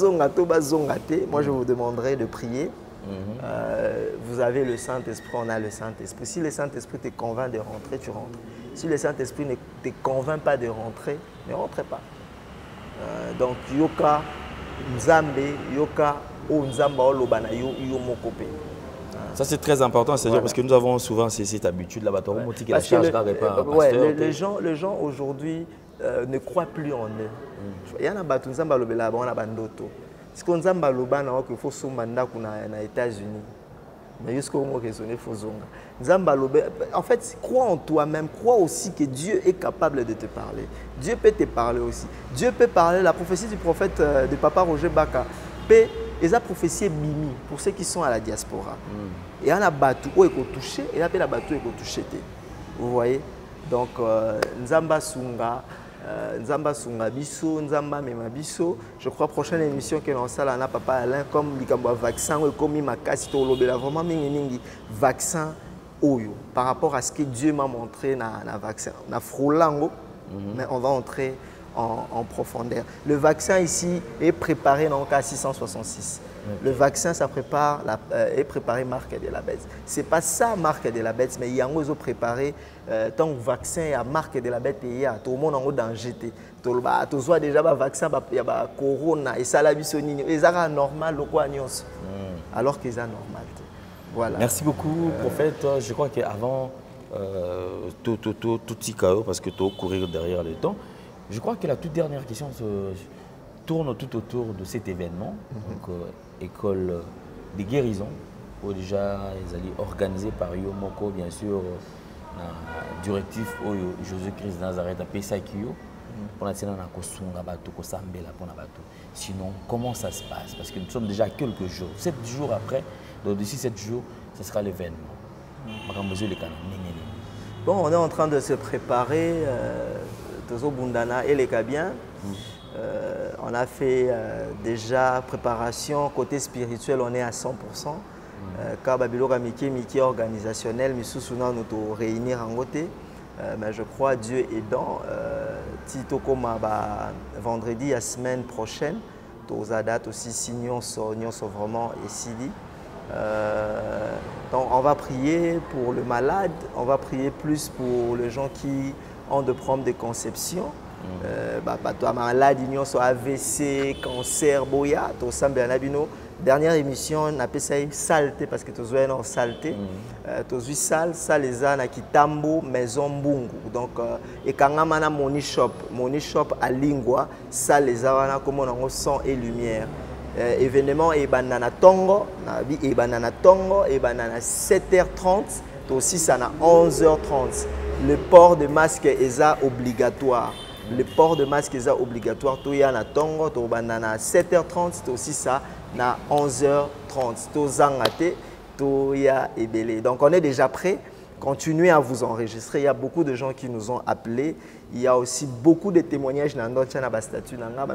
A: moi je vous demanderai de prier. Mm-hmm. euh, vous avez le Saint-Esprit, on a le Saint-Esprit. Si le Saint-Esprit te convainc de rentrer, tu rentres. Si le Saint-Esprit ne te convainc pas de rentrer, ne rentrez pas. Euh, donc, yoka, nzambe, yoka, o nzamba, o lobana, yo, yo mokope.
B: Ça c'est très important, c'est-à-dire voilà. Parce que nous avons souvent cette habitude là-bas, ouais. La charge le,
A: euh, ouais, les, les gens, les gens aujourd'hui euh, ne croient plus en eux. Il y en a qui ont des bandoto. Ce qu'on a dit, il faut se mandat aux États-Unis. Mais jusqu'au moment où il faut zonga. En fait, crois en toi-même, crois aussi que Dieu est capable de te parler. Dieu peut te parler aussi. Dieu peut parler. La prophétie du prophète euh, de Papa Roger Baka peut. Et la prophétie est mimi pour ceux qui sont à la diaspora. Mm. Et il y a un bateau où il faut toucher et il y a un bateau où il faut toucher. Vous voyez? Donc, Nzamba Sunga, Nzamba Sunga Biso, Nzamba Mema Biso. Je crois prochaine émission que l'on a là, Papa Alain, comme le vaccin, comme il m'a cassé, vraiment mingi vaccin Oyo. Par rapport à ce que Dieu m'a montré dans le vaccin. On a Frolango, mais on va entrer En, en profondeur. Le vaccin ici est préparé dans le cas six cent soixante-six. Okay. Le vaccin, ça prépare la, euh, est préparé marque de la bête. Ce n'est pas ça marque de la bête, mais il y a un préparé euh, tant que vaccin, il y a marque de la bête et il y a tout le monde en danger. Tu vois déjà le vaccin, il y a corona et ça la bisonine. Et ça est normal, alors qu'ils sont normal. Voilà.
B: Merci beaucoup, euh... prophète. Je crois qu'avant euh, tout, tout, tout, tout petit chaos, parce que tu as courir derrière le temps. Je crois que la toute dernière question se tourne tout autour de cet événement, mm-hmm. donc euh, école de guérison, où déjà ils allaient organiser par Yomoko, bien sûr, euh, directif au Jésus-Christ Nazareth à Pesakio, pour natina na kosunga bato kosambela pour na bato. Sinon, comment ça se passe? Parce que nous sommes déjà quelques jours, sept jours après, donc d'ici sept jours, ce sera l'événement.
A: Bon, on est en train de se préparer, euh, Tozo Bundana et les Kabiens. Euh, on a fait euh, déjà préparation côté spirituel, on est à cent pour cent. Car Babiloga Miki Miki organisationnel, Missoussuna nous to réunir en côté. Mais je crois Dieu aidant. Tito comme vendredi la semaine prochaine, aux date aussi signons signons vraiment et Sidi. Euh, donc on va prier pour le malade, on va prier plus pour les gens qui ont des problèmes de conception. Euh, bah, bah, toi, malade, ils sont A V C, cancer, boya, tout ça, bien abino. Dernière émission, on a appelé ça saleté parce que tu as une saleté. Tu as vu sale, ça les a qui tambo maison bungu. Donc, et quand on a money shop, money shop à lingua, ça les a comme on a son et lumière. Euh, événement et banana tongo, et banana tongo, et banana sept heures trente, aussi ça na onze heures trente. Le port de masque est obligatoire. Le port de masque est obligatoire. Tout y a na tongo, tout banana sept heures trente, aussi ça na onze heures trente. Tout zangate, tout y a ebélé. Donc on est déjà prêt. Continuez à vous enregistrer. Il y a beaucoup de gens qui nous ont appelés. Il y a aussi beaucoup de témoignages dans notre statut.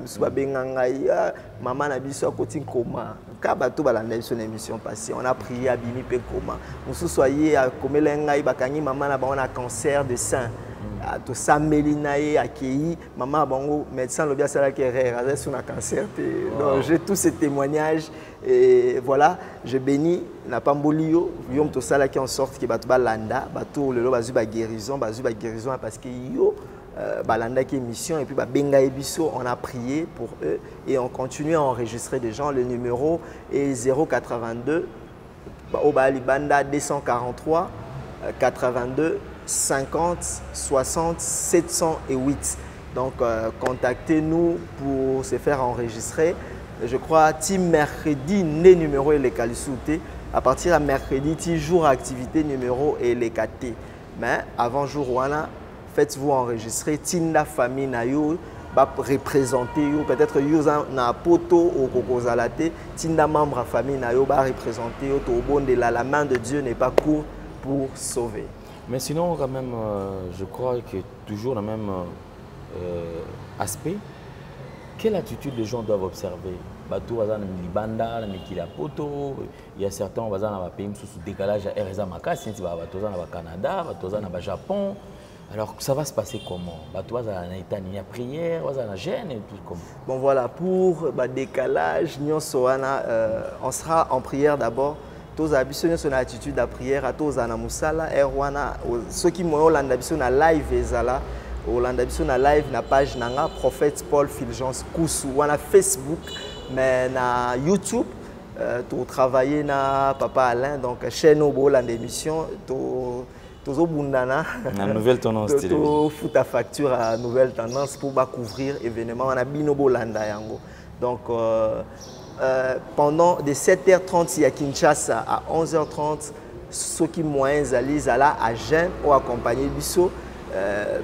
A: Maman a dit que coma. Émission passée, on a prié à Bimi pe coma. Nous soyez à Komelenga, maman a un cancer de sein. Tout ça, Mélinae, accueilli, maman, bon, médecin, le bien, c'est là qui est un cancer. Donc, j'ai tous ces témoignages. Et voilà, je bénis, n'a pas mbolio, yom tout ça là qui en sorte qui bat balanda, batou le lo bazu ba guérison, bazu ba guérison parce que yo balanda qui est mission et puis ba benga ebiso, on a prié pour eux et on continue à enregistrer des gens. Le numéro est zéro quatre-vingt-deux au Bali Banda deux cent quarante-trois quatre-vingt-deux cinquante soixante sept cent huit. Donc euh, contactez-nous pour se faire enregistrer. Je crois team mercredi né numéro et les calisuté. À partir de mercredi, ti jour activité numéro et les caté. Mais avant jour wana, faites-vous enregistrer. Tinda famille na yo va représenter yo. Peut-être yo na poto au kokozalate. Tinda membre à famille na yo va représenter yo. Au bon de la la main de Dieu n'est pas courte pour sauver.
B: Mais sinon quand même, euh, je crois que toujours le même euh, aspect. Quelle attitude les gens doivent observer? Il y a certains qui ont pays sous décalage à Ereza Makas, il y a au Canada, au Japon. Alors ça va se passer comment? Il y a prière, il y a gêne et tout comme.
A: Bon voilà, pour le décalage, euh, on sera en prière d'abord. Tous les habitués sont en attitude de prière, à tous les musala, ceux qui m'ont l'habitude de live ezala. Hollande na live na page nanga prophète Paul Fulgence Koussou wana Facebook mais na YouTube euh, to travailler na papa Alain donc chaîne au Hollande émission to tozo bundana
B: na nouvelle tendance
A: to fout ta facture à nouvelle tendance pour ba couvrir événement wana bino Hollande yango donc euh, euh, pendant de sept heures trente à Kinshasa à onze heures trente ceux qui moyens ali à Agen ou accompagner biso euh,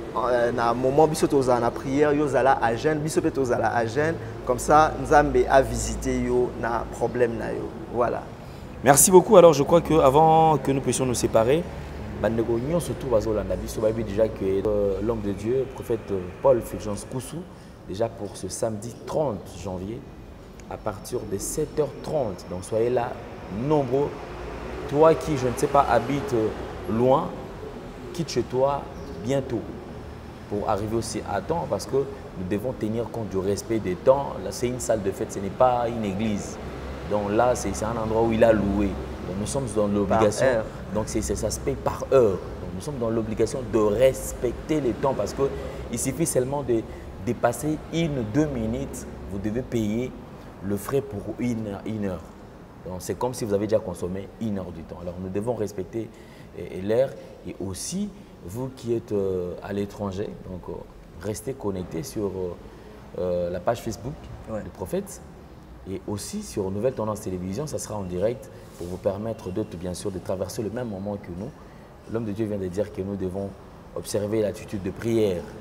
A: na moment biso tozala na prière yo zala à Gênes biso pe tozala à Gênes comme ça Nzambe a visité yo na problème na yo voilà.
B: Merci beaucoup. Alors je crois que avant que nous puissions nous séparer bandeko nyon surtout bazolanda biso babi déjà que euh, l'homme de Dieu prophète Paul Fulgence Koussou déjà pour ce samedi trente janvier à partir de sept heures trente donc soyez là nombreux. Toi qui je ne sais pas habite loin quitte chez toi bientôt pour arriver aussi à temps parce que nous devons tenir compte du respect des temps. Là, c'est une salle de fête, ce n'est pas une église. Donc là, c'est un endroit où il a loué. Donc nous sommes dans l'obligation. Donc c'est ça se paye par heure. Donc nous sommes dans l'obligation de respecter les temps parce qu'il suffit seulement de dépasser une, deux minutes. Vous devez payer le frais pour une, une heure. Donc c'est comme si vous avez déjà consommé une heure du temps. Alors nous devons respecter l'heure et aussi vous qui êtes euh, à l'étranger, donc euh, restez connectés sur euh, la page Facebook ouais. du prophète et aussi sur Nouvelle Tendance Télévision, ça sera en direct pour vous permettre d'autres bien sûr de traverser le même moment que nous. L'homme de Dieu vient de dire que nous devons observer l'attitude de prière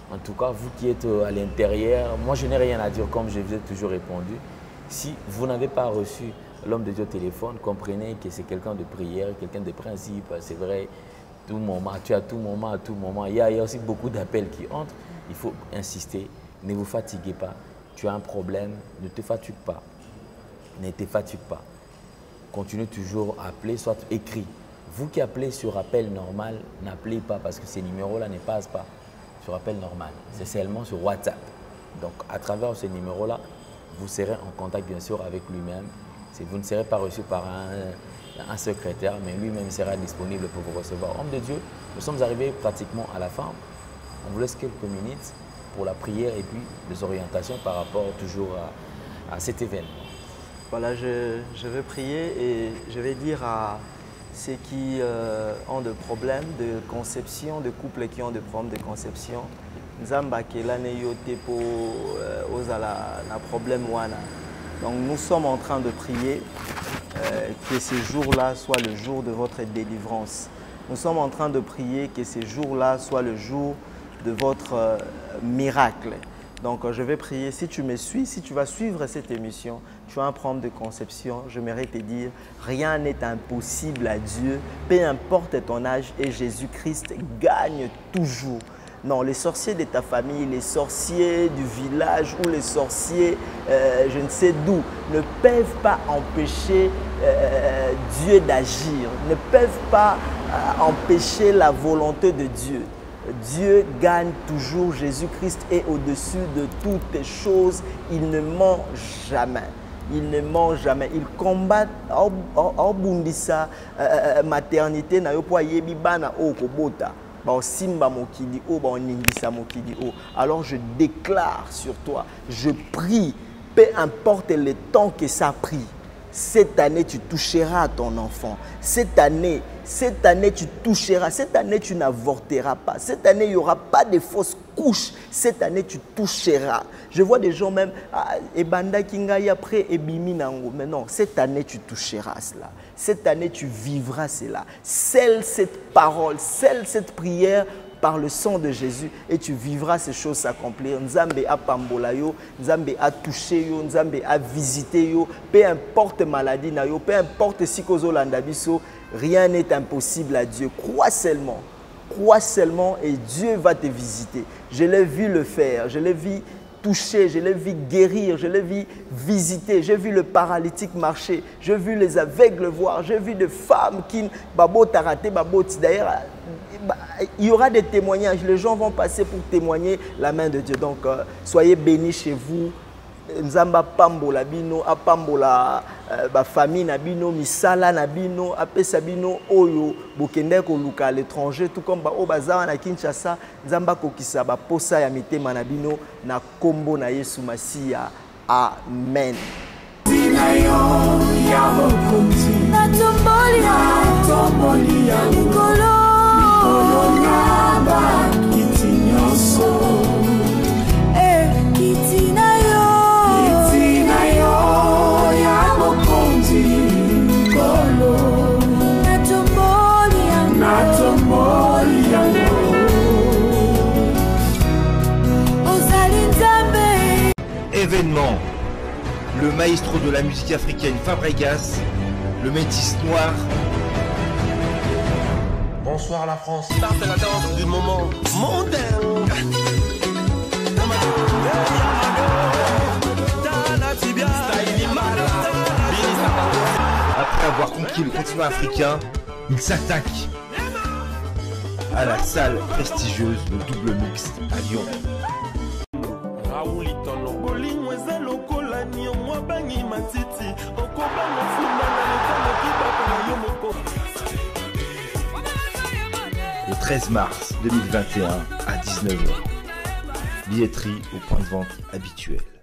B: En tout cas, vous qui êtes à l'intérieur, moi je n'ai rien à dire comme je vous ai toujours répondu. Si vous n'avez pas reçu l'homme de Dieu au téléphone, comprenez que c'est quelqu'un de prière, quelqu'un de principe. C'est vrai, tout moment, tu as tout moment, à tout moment. Il y a, il y a aussi beaucoup d'appels qui entrent. Il faut insister, ne vous fatiguez pas. Tu as un problème, ne te fatigue pas. Ne te fatigue pas. Continue toujours à appeler, soit écrit. Vous qui appelez sur appel normal, n'appelez pas parce que ces numéros-là ne passent pas sur appel normal. C'est seulement sur WhatsApp. Donc, à travers ces numéros-là, vous serez en contact bien sûr avec lui-même. Vous ne serez pas reçu par un, un secrétaire, mais lui-même sera disponible pour vous recevoir. Homme de Dieu, nous sommes arrivés pratiquement à la fin. On vous laisse quelques minutes pour la prière et puis les orientations par rapport toujours à, à cet événement.
A: Voilà, je, je vais prier et je vais dire à ceux qui euh, ont des problèmes de conception, de couples qui ont des problèmes de conception, Nzamba kelane yo te po ozala na problème wana. Donc nous sommes en train de prier euh, que ce jour-là soit le jour de votre délivrance. Nous sommes en train de prier que ce jour-là soit le jour de votre euh, miracle. Donc je vais prier, si tu me suis, si tu vas suivre cette émission, tu as un problème de conception, j'aimerais te dire, rien n'est impossible à Dieu, peu importe ton âge, et Jésus-Christ gagne toujours. Non, les sorciers de ta famille, les sorciers du village ou les sorciers, euh, je ne sais d'où, ne peuvent pas empêcher euh, Dieu d'agir, ne peuvent pas euh, empêcher la volonté de Dieu. Dieu gagne toujours, Jésus-Christ est au-dessus de toutes choses, il ne ment jamais. Il ne ment jamais. Il combat au bundisa maternité na yo po yebi bana o kobota. Ba simba mokili o ba ningisa mokili o. Alors je déclare sur toi, je prie, peu importe le temps que ça a pris. Cette année, tu toucheras à ton enfant. Cette année, cette année, tu toucheras. Cette année, tu n'avorteras pas. Cette année, il n'y aura pas de fausses couches. Cette année, tu toucheras. Je vois des gens même, et banda kingai après, et bimi nango. Mais non, cette année, tu toucheras cela. Cette année, tu vivras cela. Scelle cette parole, scelle cette prière par le sang de Jésus et tu vivras ces choses s'accomplir. Nzambe a pambola yo, Nzambe a touché yo, Nzambe a visité yo, peu importe maladie na yo, peu importe si kozo landabiso, rien n'est impossible à Dieu. Crois seulement, crois seulement et Dieu va te visiter. Je l'ai vu le faire, je l'ai vu toucher, je l'ai vu guérir, je l'ai vu visiter, j'ai vu le paralytique marcher, j'ai vu les aveugles voir, j'ai vu des femmes qui babo taraté, babo d'ailleurs. Il y aura des témoignages, les gens vont passer pour témoigner la main de Dieu. Donc, euh, soyez bénis chez vous. Nzamba pambola bino, apambola ba famille na bino, misala na bino, apesa bino oyo bokende ko luka à l'étranger, tout comme ba o bazawa na Kinshasa, Nzamba kokisa ba posa ya mitema na bino na kombo na Yesu Masiya. Amen.
G: Événement, le maestro de la musique africaine Fabregas, le métis noir.
H: Bonsoir la France. Ça c'est la danse du moment mondain.
G: Après avoir conquis le continent africain, il s'attaque à la salle prestigieuse de Double Mix à Lyon. Le treize mars deux mille vingt et un à dix-neuf heures. Billetterie au point de vente habituel.